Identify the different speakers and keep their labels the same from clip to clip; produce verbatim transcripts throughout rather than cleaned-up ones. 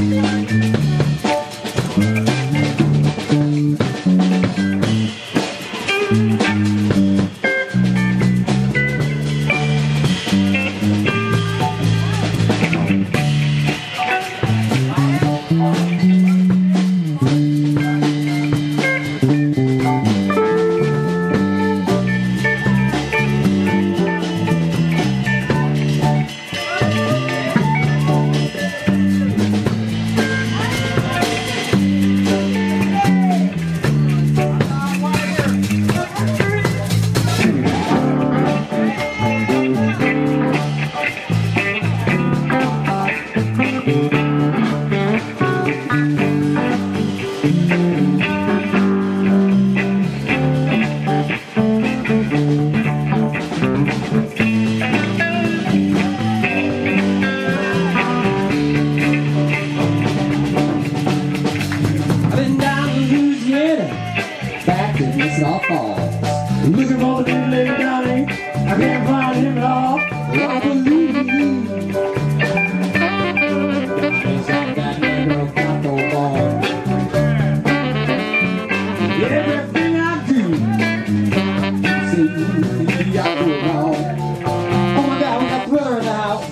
Speaker 1: Looking for the big lady Johnny, I can't find him at all. Well, I believe he's like that little taco boy. Everything I do, see, I do it wrong. Oh my God, we got Thriller in the house.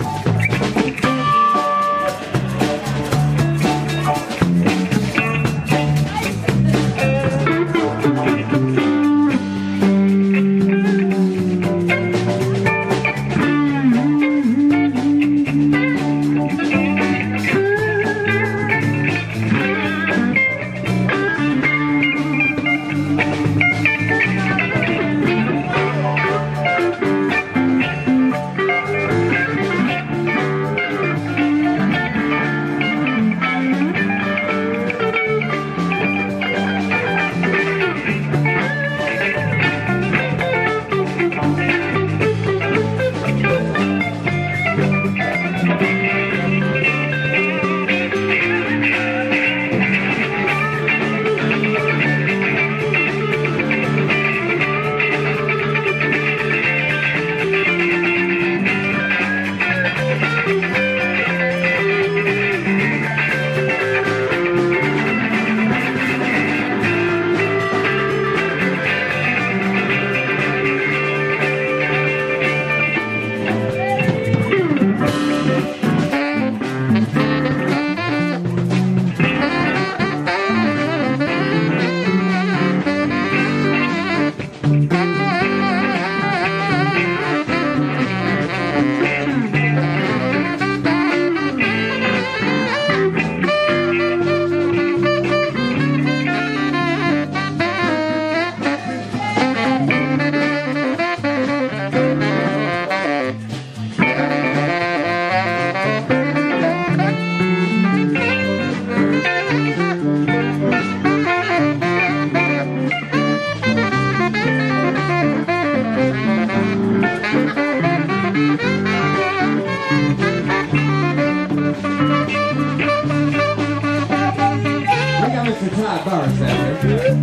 Speaker 1: Tavern out there.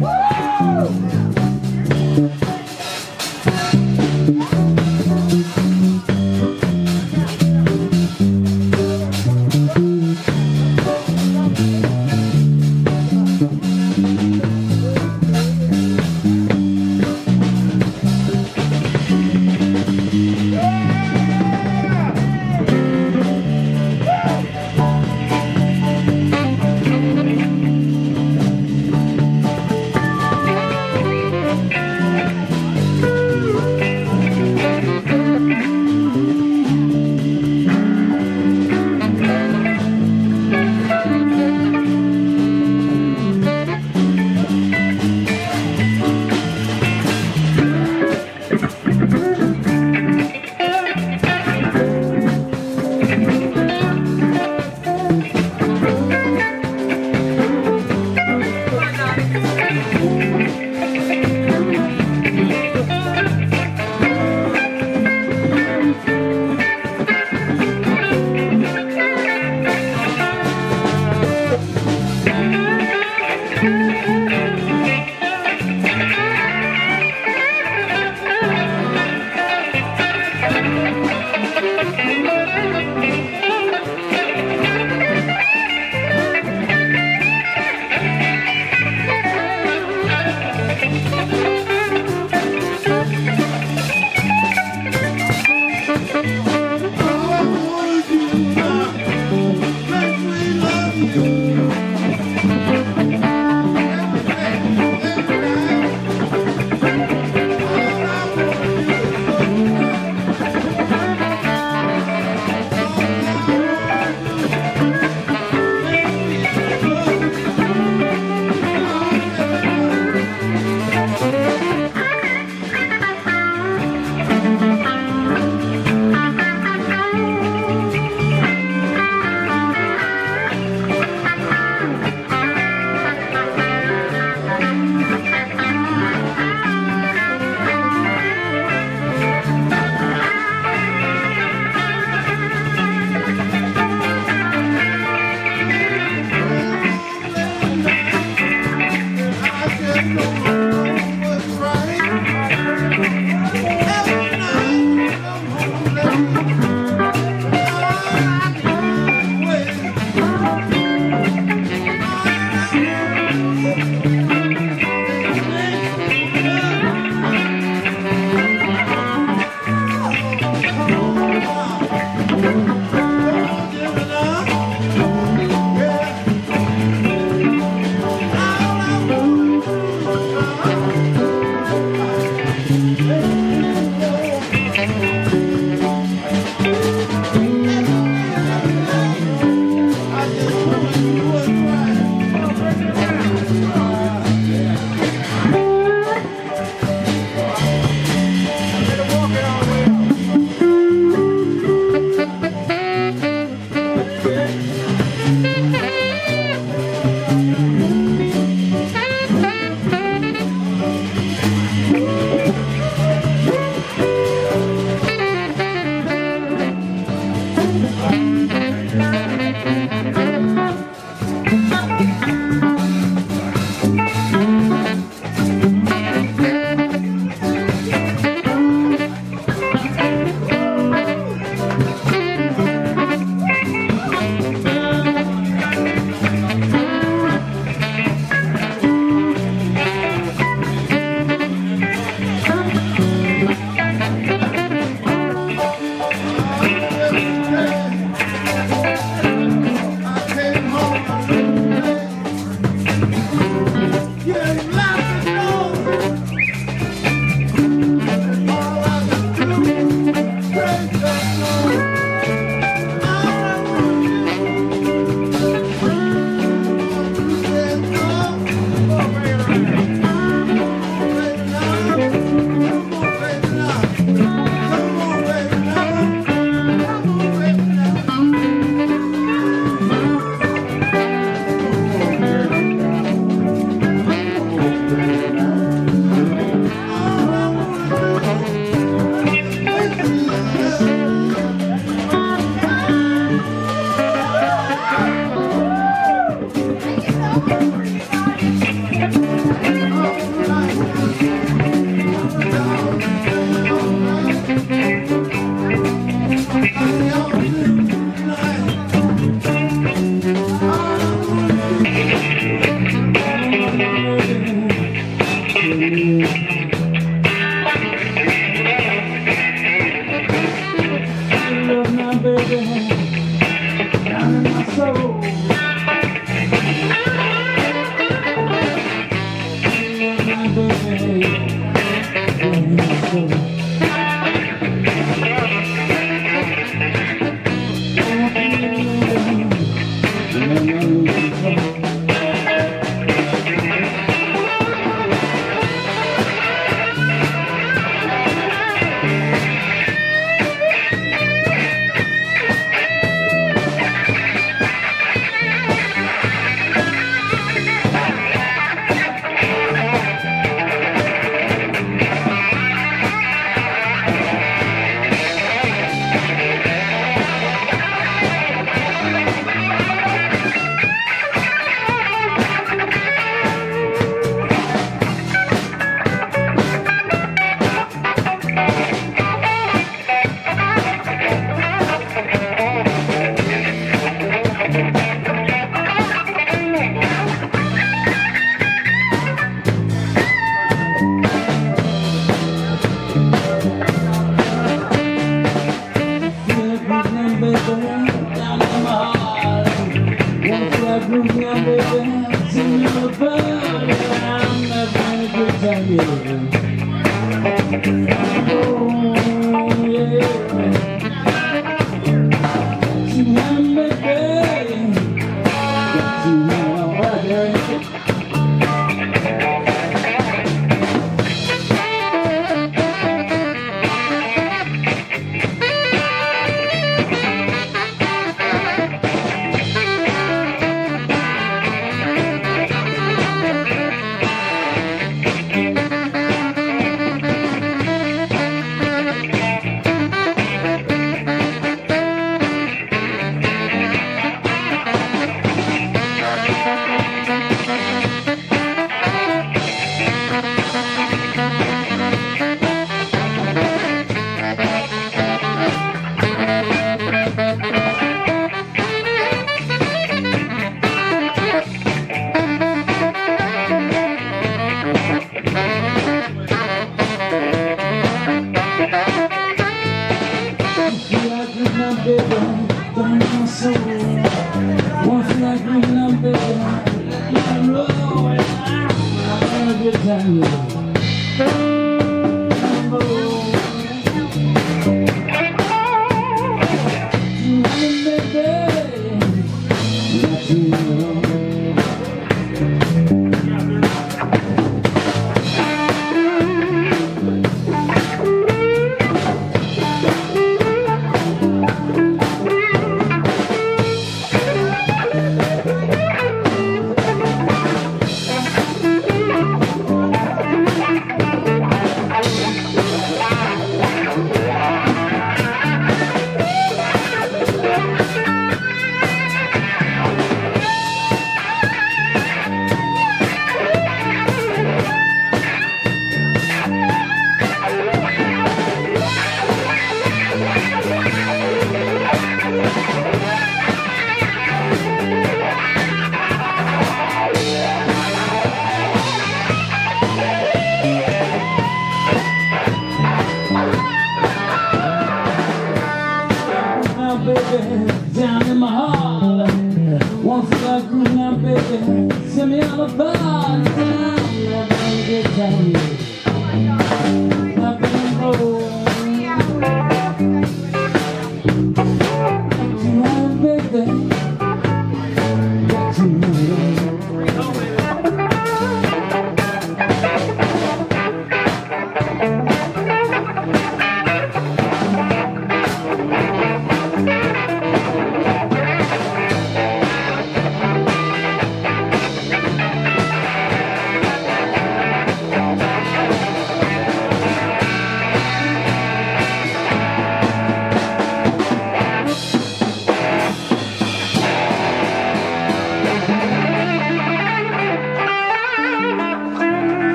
Speaker 1: Woo!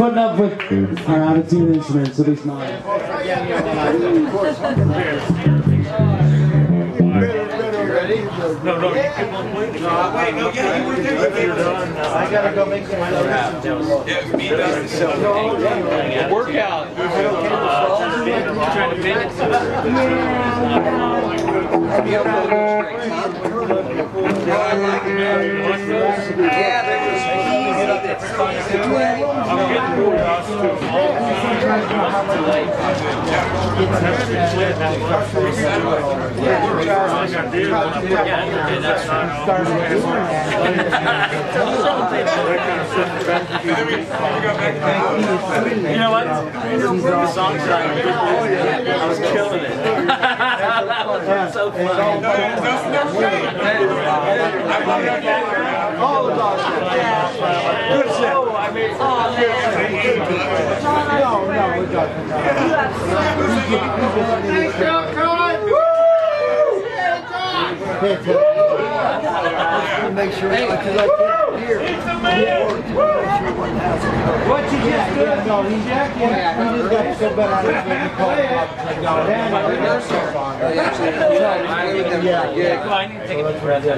Speaker 1: putting up with our out-of-tune instruments, at least mine.
Speaker 2: No, no, you keep on playing. No, wait, no, yeah, you were there. You're done. I gotta go make some other yeah, me done. So, workout. Trying to make it. Yeah, they're just I'm getting bored. You know what? The song's like, I was killing it. It's so fun.
Speaker 3: All the dogs. Good shit. I mean, oh, no, no, we're done. Thanks, John. Make sure, because I can't hear. What you just do? No, he just got so bad out of it.
Speaker 2: Well, I need to take a deep breath.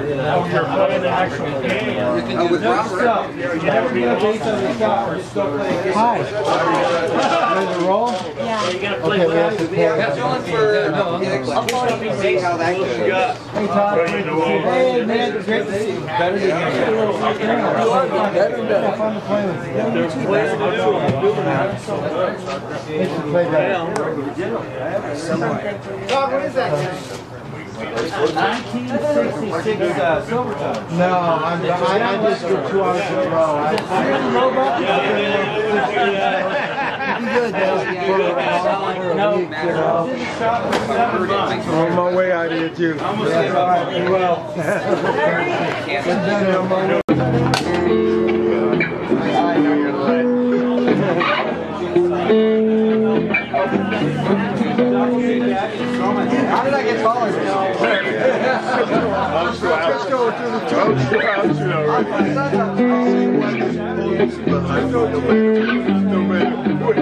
Speaker 3: Oh, with Robert. You never get a bass on the stop. Just go play. Hi. Ready to roll?
Speaker 2: Yeah. You're going to play
Speaker 3: Okay,
Speaker 2: with
Speaker 3: that's
Speaker 2: us?
Speaker 3: That's on for see how that goes. Hey, Todd. Hey, man. Great to see you. Better than you. Better than that. Fun to play with.
Speaker 2: There's players to do.
Speaker 3: You should play better. Todd, what is that?
Speaker 2: nineteen sixty-six uh, Silvertone.
Speaker 3: No, I'm, I, I just go two hours in a row. I, I'm good, though. I'm on my way out of here, too. Yeah, all right, be well. How did I get taller? Let's go through the toes. I know the way. No matter what.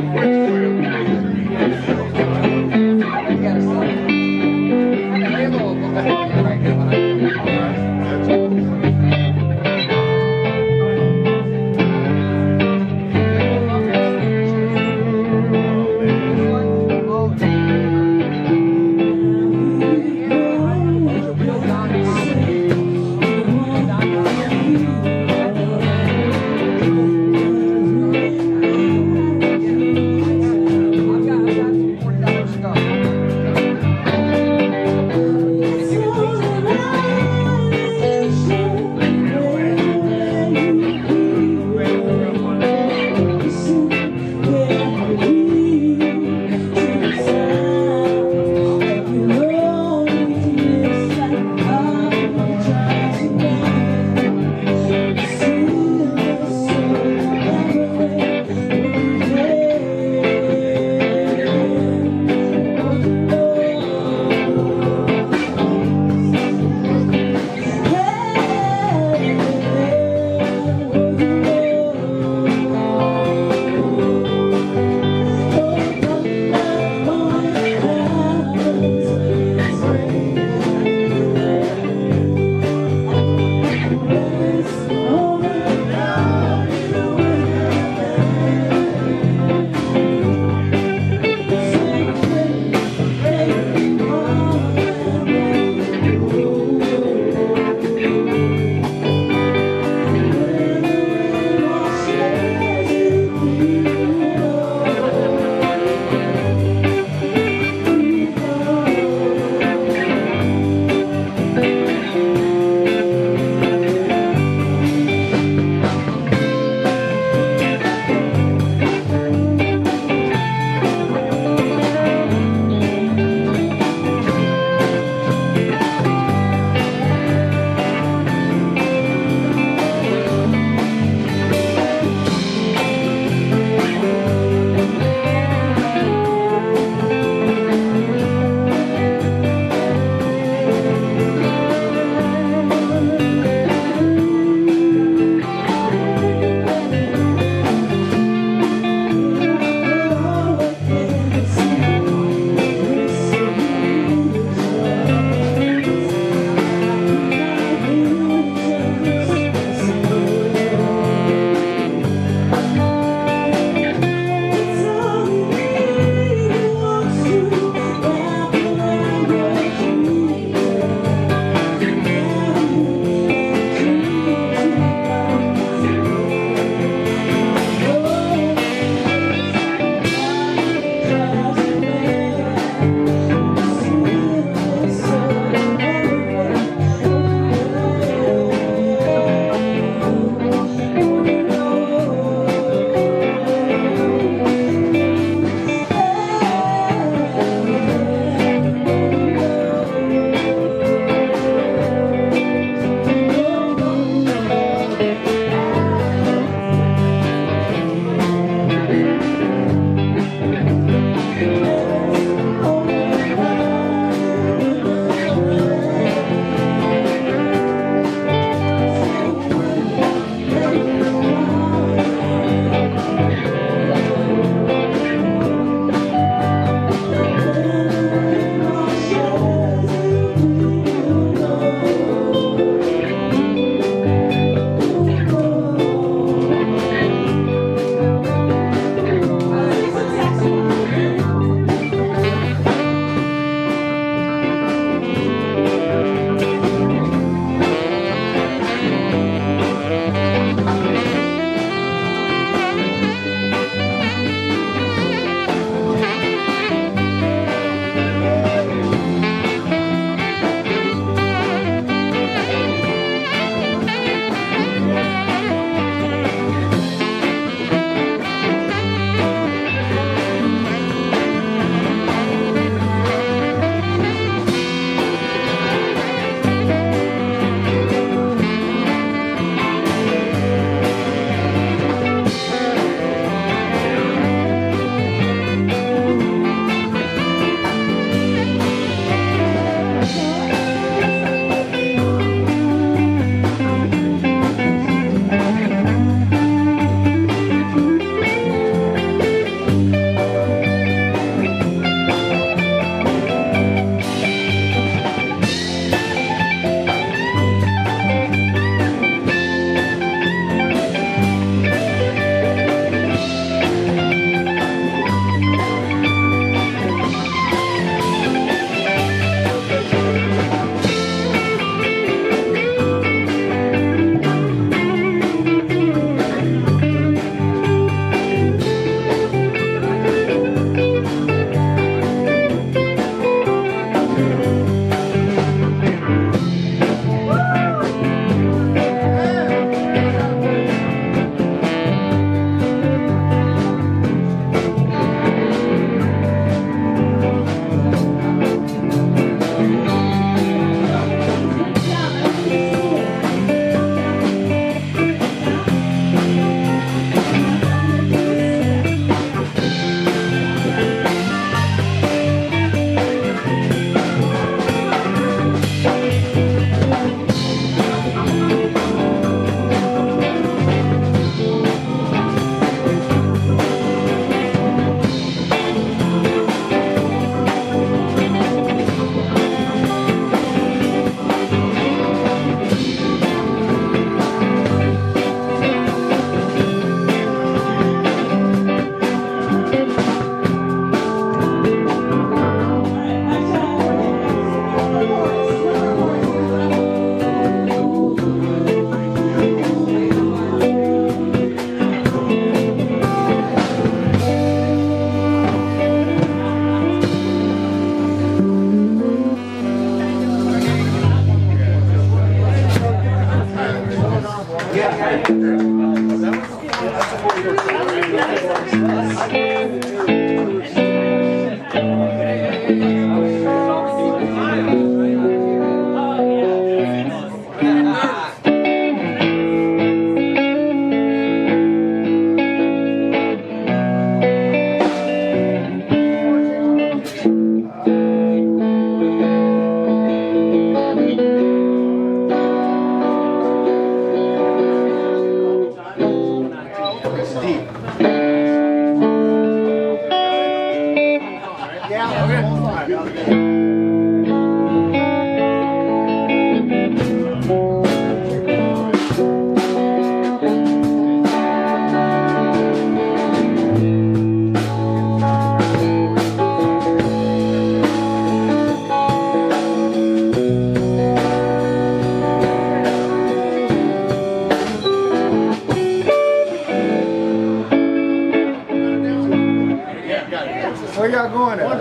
Speaker 4: Where y'all going at?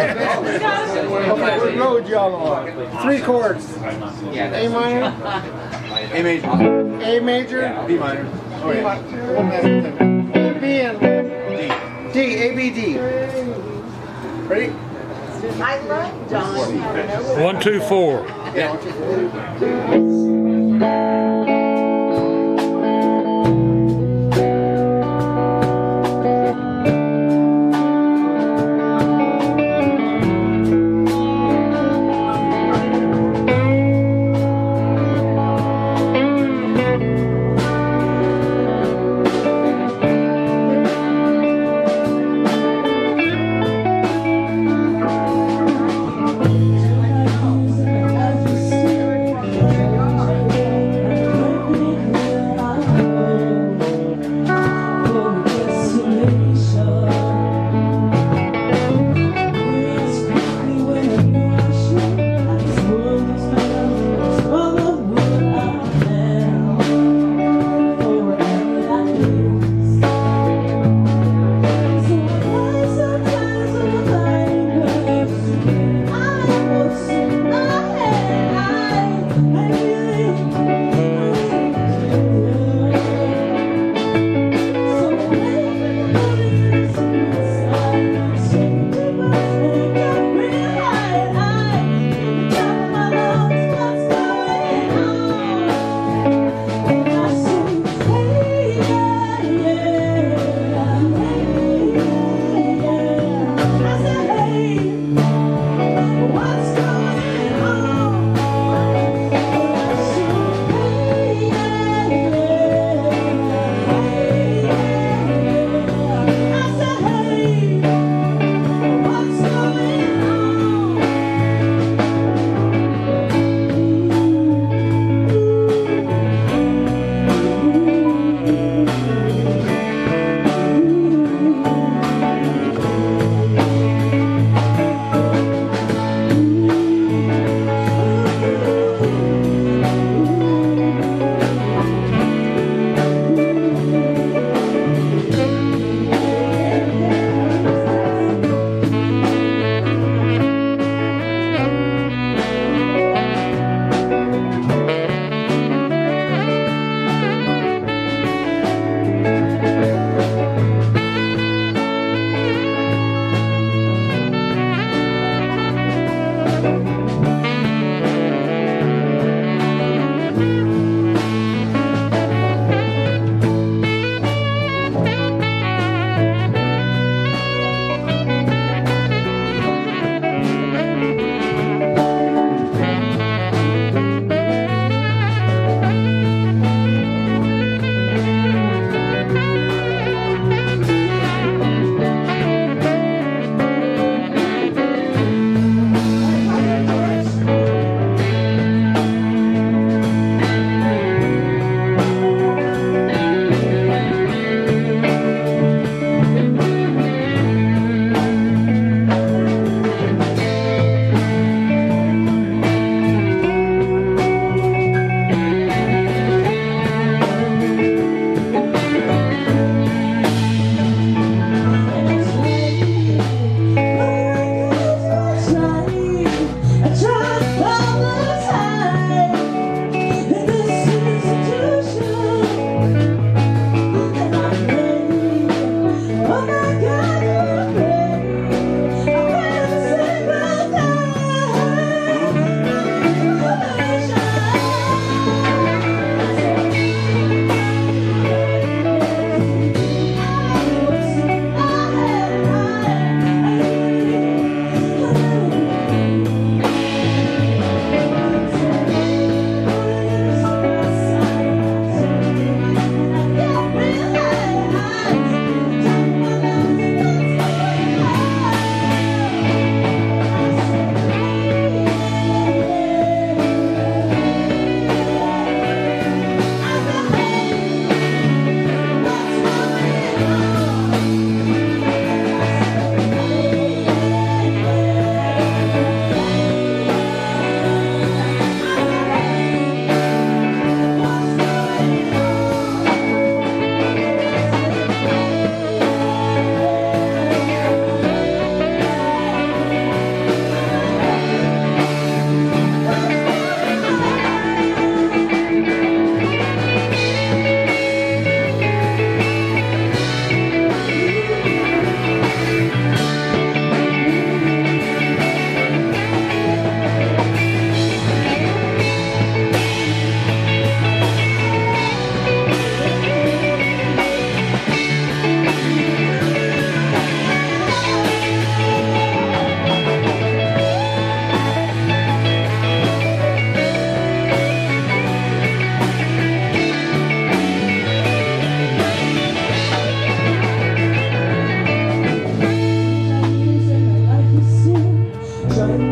Speaker 4: What road y'all on? Three chords. A minor?
Speaker 3: A major.
Speaker 4: A major?
Speaker 3: B minor.
Speaker 4: B minor. B and D. D. A, B, D. Ready?
Speaker 5: I love John.
Speaker 1: One, two, four.
Speaker 3: Yeah.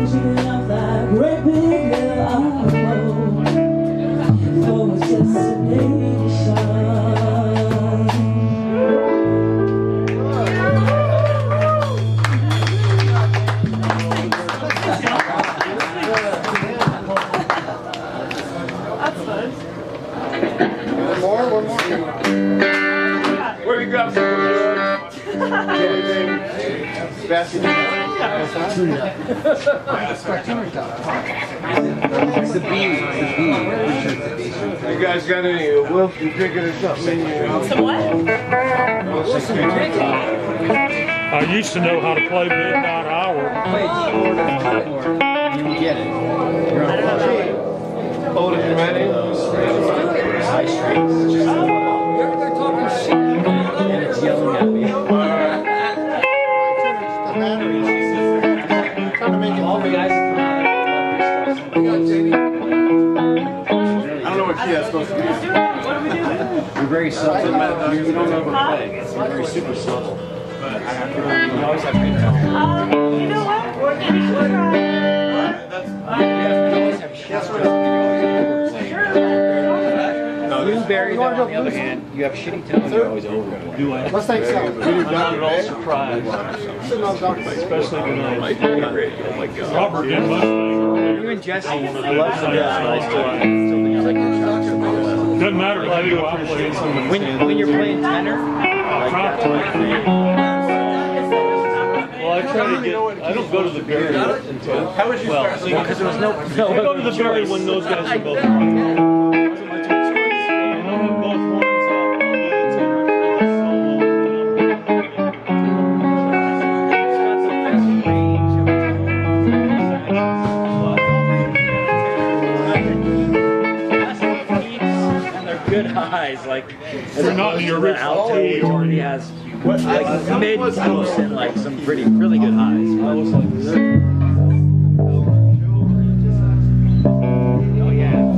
Speaker 6: Pushing it off that great big hill I rode for its destination.
Speaker 4: One more, one more.
Speaker 2: Where you got some
Speaker 4: Basket.
Speaker 3: It's the bean. It's the bean.
Speaker 2: You guys got any Wilson drinking or something?
Speaker 5: Some what?
Speaker 1: I used to know how to play Midnight Hour.
Speaker 3: You get it. You're on the
Speaker 2: Hold it ready.
Speaker 3: high strings. They're talking shit. And it's yelling at me.
Speaker 4: The battery. Trying to make it.
Speaker 3: All the guys
Speaker 4: I don't know what she has supposed to do.
Speaker 5: What are we doing?
Speaker 3: You're very subtle. You you don't know how to play. You're very super subtle. You always have good time.
Speaker 5: Um, you know what? We should try.
Speaker 3: You always have shit. Blueberry, though, on the other hand, you have shitty tone, you're always overplaying.
Speaker 4: Let's thank Sal.
Speaker 1: I'm not at all surprised, especially tonight. Robert did much better.
Speaker 3: Even Jesse, I love some Jesse, but I still, still think I like your shots.
Speaker 1: Doesn't matter if I do, I play some.
Speaker 3: When, when you're playing tenor, like that's my thing.
Speaker 1: Well, I try to get, I don't go to the berry until,
Speaker 2: How would you
Speaker 1: well,
Speaker 2: start singing?
Speaker 3: Because there was no, no
Speaker 1: I go to the berry when those guys are both.
Speaker 3: good highs, like
Speaker 1: they're not in your original
Speaker 3: key, or he has like mid boosts and like some pretty really good highs. I was like, oh yeah.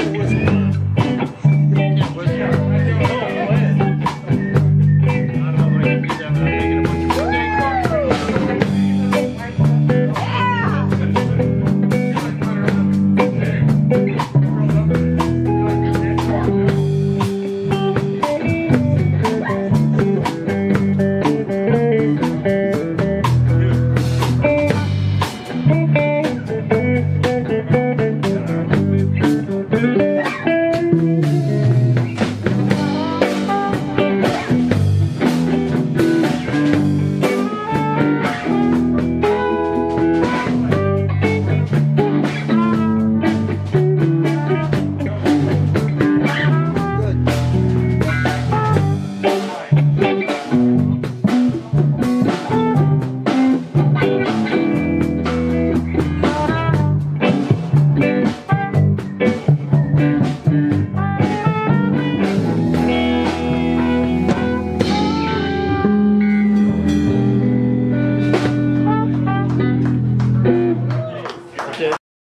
Speaker 1: whistle.